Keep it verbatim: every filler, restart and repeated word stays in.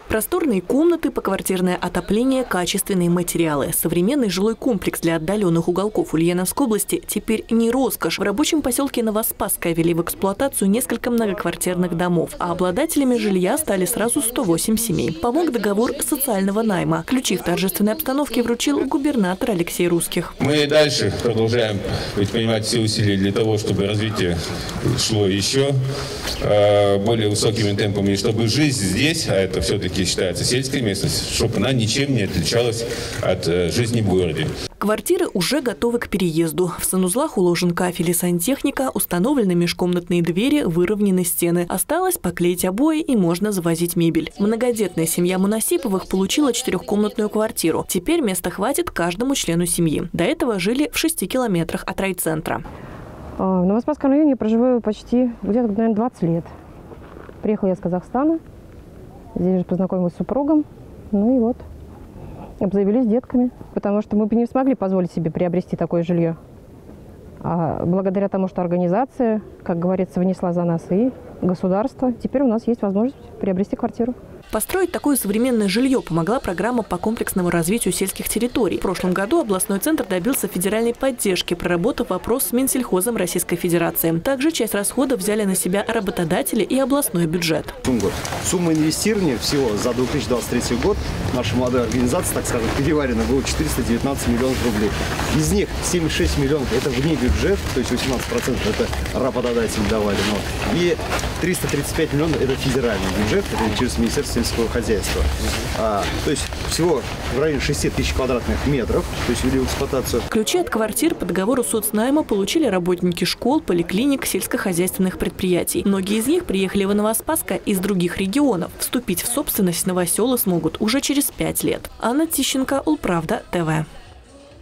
Просторные комнаты, поквартирное отопление, качественные материалы. Современный жилой комплекс для отдаленных уголков Ульяновской области теперь не роскошь. В рабочем поселке Новоспасское ввели в эксплуатацию несколько многоквартирных домов, а обладателями жилья стали сразу сто восемь семей. Помог договор социального найма. Ключи в торжественной обстановке вручил губернатор Алексей Русских. Мы и дальше продолжаем предпринимать все усилия для того, чтобы развитие шло еще более высокими темпами, и чтобы жизнь здесь, а это все-таки считается сельской местностью, чтобы она ничем не отличалась от жизни в городе. Квартиры уже готовы к переезду. В санузлах уложен кафель и сантехника, установлены межкомнатные двери, выровнены стены. Осталось поклеить обои и можно завозить мебель. Многодетная семья Мунасиповых получила четырехкомнатную квартиру. Теперь места хватит каждому члену семьи. До этого жили в шести километрах от райцентра. В Новоспасском районе я проживаю почти где-то, наверное, двадцать лет. Приехала я с Казахстана. Здесь же познакомилась с супругом. Ну и вот, обзавелись детками. Потому что мы бы не смогли позволить себе приобрести такое жилье. А благодаря тому, что организация, как говорится, внесла за нас и государство, теперь у нас есть возможность приобрести квартиру. Построить такое современное жилье помогла программа по комплексному развитию сельских территорий. В прошлом году областной центр добился федеральной поддержки, проработав вопрос с Минсельхозом Российской Федерации. Также часть расходов взяли на себя работодатели и областной бюджет. Сумма инвестирования всего за две тысячи двадцать третий год нашей молодой организации, так скажем, переварена, было четыреста девятнадцать миллионов рублей. Из них семьдесят шесть миллионов – это вне бюджет, то есть восемнадцать процентов это работодатели давали. Но, и триста тридцать пять миллионов – это федеральный бюджет, это через Министерство сельского хозяйства. А, то есть всего в районе шести тысяч квадратных метров, то есть ввели в эксплуатацию. Ключи от квартир по договору соцнайма получили работники школ, поликлиник, сельскохозяйственных предприятий. Многие из них приехали в Новоспасское из других регионов. Вступить в собственность новоселы смогут уже через пять лет. Анна Тищенко, Улправда, ТВ.